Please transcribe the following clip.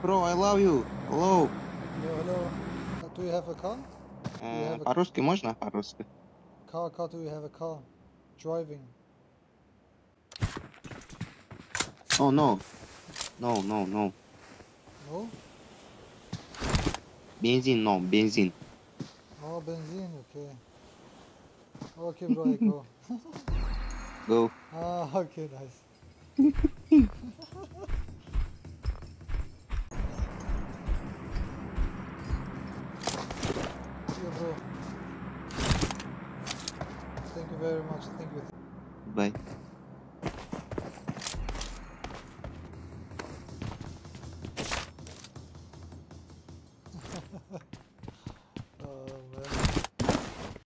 Bro, I love you. Hello. Hello, hello. Do you have a car? Do you have a По-русски можно? По-русски. car? Do you have a car? Driving. Oh, no. No, no, no. No? Бензин, no. Бензин. Oh, benzene. Okay. Okay, bro, I go. Go. Ah, okay, nice. Yeah, bro. Thank you very much. Thank you. Bye.